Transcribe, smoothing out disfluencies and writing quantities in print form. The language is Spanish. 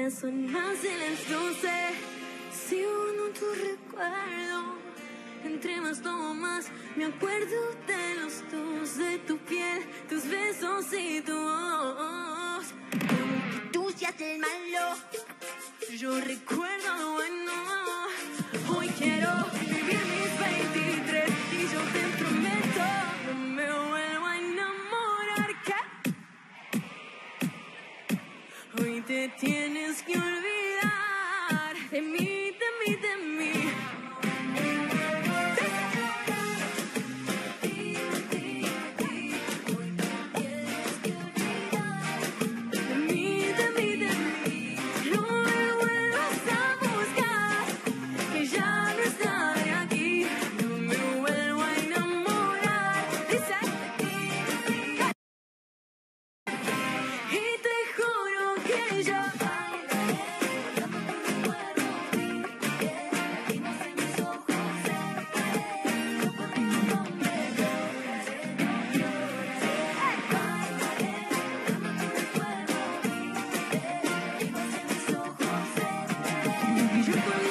ya son más de las 12. Sigo en tu recuerdo. Entre más tomo más, me acuerdo de los dos, de tu piel, tus besos y tu voz. Aunque tú seas el malo, yo recuerdo lo bueno. Hoy quiero vivir mis 23 y yo te prometo no me vuelvo a enamorar. ¿Qué? Hoy te tienes que olvidar de mí, de mí, de mí. Yo